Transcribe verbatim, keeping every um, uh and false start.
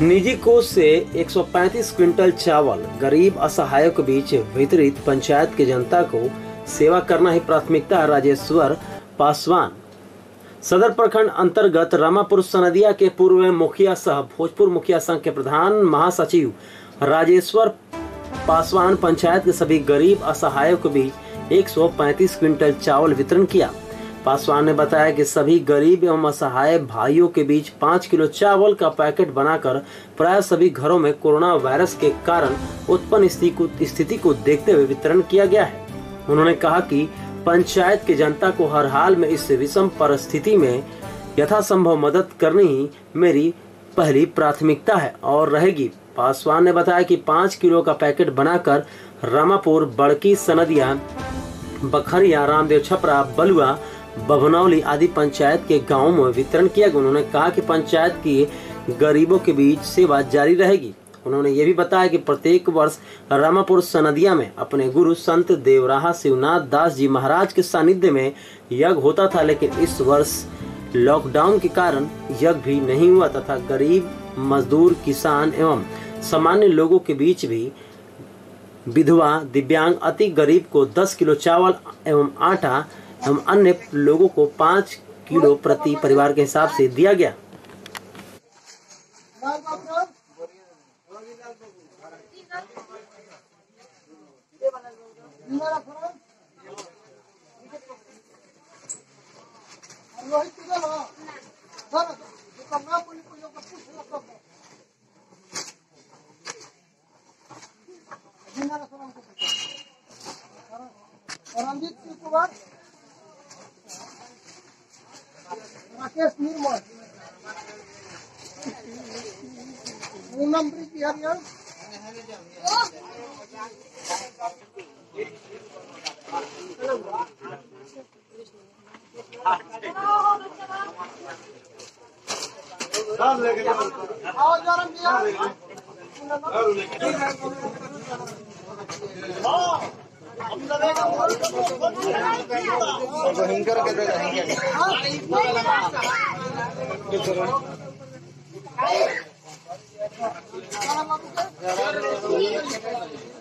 निजी कोष से एक सौ पैंतीस क्विंटल चावल गरीब असहायों के बीच वितरित। पंचायत की जनता को सेवा करना ही प्राथमिकता है। राजेश्वर पासवान सदर प्रखंड अंतर्गत रामापुर सनदिया के पूर्व मुखिया सह भोजपुर मुखिया संघ के प्रधान महासचिव राजेश्वर पासवान पंचायत के सभी गरीब असहायों के बीच एक सौ पैंतीस क्विंटल चावल वितरण किया। पासवान ने बताया कि सभी गरीब एवं असहाय भाइयों के बीच पाँच किलो चावल का पैकेट बनाकर प्राय सभी घरों में कोरोना वायरस के कारण उत्पन्न स्थिति को देखते हुए वितरण किया गया है। उन्होंने कहा कि पंचायत की जनता को हर हाल में इस विषम परिस्थिति में यथासंभव मदद करनी ही मेरी पहली प्राथमिकता है और रहेगी। पासवान ने बताया कि पाँच किलो का पैकेट बनाकर रामापुर, बड़की, सनदिया, बखरिया, रामदेव छपरा, बलुआ, बभनौली आदि पंचायत के गांवों में वितरण किया गया। उन्होंने कहा कि पंचायत की गरीबों के बीच सेवा जारी रहेगी। उन्होंने ये भी बताया कि प्रत्येक वर्ष रामापुर सनदिया में अपने गुरु संत देवराहा शिवनाथ दास जी महाराज के सानिध्य में यज्ञ होता था, लेकिन इस वर्ष लॉकडाउन के कारण यज्ञ भी नहीं हुआ तथा गरीब, मजदूर, किसान एवं सामान्य लोगों के बीच भी विधवा, दिव्यांग, अति गरीब को दस किलो चावल एवं आटा एवं अन्य लोगों को पाँच किलो प्रति परिवार के हिसाब से दिया गया। राकेश निर्मल पूनम बिहारिया आओ जरम दिया हिंकर के दे हिंकर